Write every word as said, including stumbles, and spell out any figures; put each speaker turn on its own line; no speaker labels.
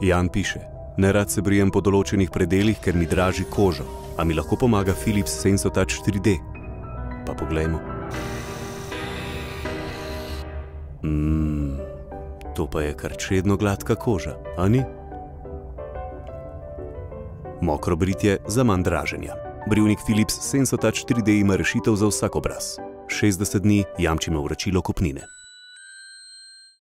Jan piše: "Nerad se brijem po določenih predelih, ker mi draži kožo. A mi lahko pomaga Philips SensoTouch tri D?" Pa poglejmo. Mmm, to pa je kar čedno gladka koža, a ni? Mokro britje za manj draženja. Brivnik Philips SensoTouch tri D ima rešitev za vsak obraz. šestdeset dni jamčimo vračilo kupnine.